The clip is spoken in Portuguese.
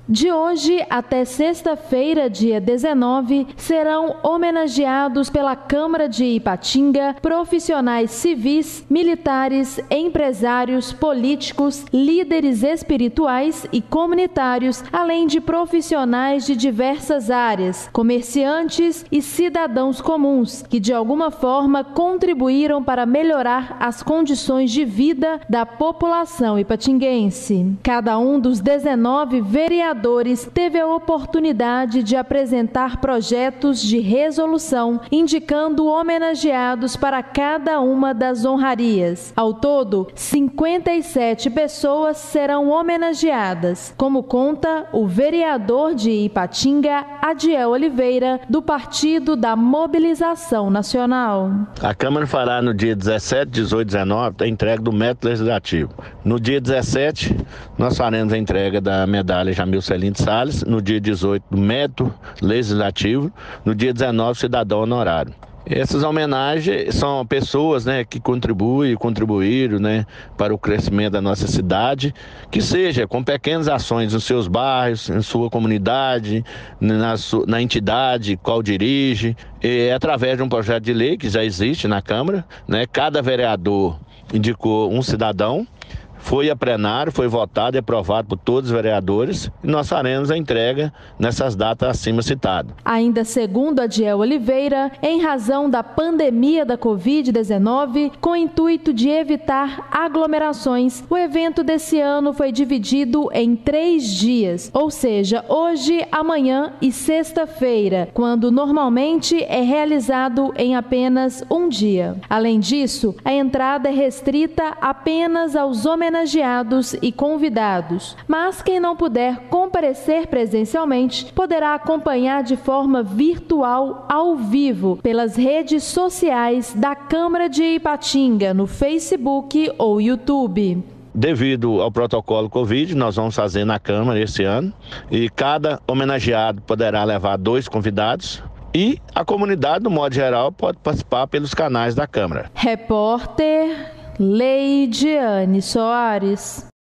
De hoje até sexta-feira, dia 19, serão homenageados pela Câmara de Ipatinga profissionais civis, militares, empresários, políticos, líderes espirituais e comunitários, além de profissionais de diversas áreas, comerciantes e cidadãos comuns, que de alguma forma contribuíram para melhorar as condições de vida da população ipatinguense. Cada um dos 19 vereadores teve a oportunidade de apresentar projetos de resolução indicando homenageados para cada uma das honrarias. Ao todo, 57 pessoas serão homenageadas, como conta o vereador de Ipatinga, Adiel Oliveira, do Partido da Mobilização Nacional. A Câmara fará no dia 17, 18 e 19 a entrega do método legislativo. No dia 17, nós faremos a entrega da medalha Jamil Celim de Salles, no dia 18 do método legislativo, no dia 19 cidadão honorário. Essas homenagens são pessoas, que contribuíram, para o crescimento da nossa cidade, que seja com pequenas ações nos seus bairros, em sua comunidade, na entidade qual dirige, através de um projeto de lei que já existe na Câmara, Cada vereador indicou um cidadão. Foi a plenário, foi votado e aprovado por todos os vereadores e nós faremos a entrega nessas datas acima citadas. Ainda segundo Adiel Oliveira, em razão da pandemia da Covid-19, com o intuito de evitar aglomerações, o evento desse ano foi dividido em 3 dias, ou seja, hoje, amanhã e sexta-feira, quando normalmente é realizado em apenas um dia. Além disso, a entrada é restrita apenas aos homenageados e convidados, mas quem não puder comparecer presencialmente poderá acompanhar de forma virtual ao vivo pelas redes sociais da Câmara de Ipatinga, no Facebook ou YouTube. Devido ao protocolo Covid, nós vamos fazer na Câmara esse ano e cada homenageado poderá levar 2 convidados. E a comunidade, no modo geral, pode participar pelos canais da Câmara. Repórter Leidiane Soares.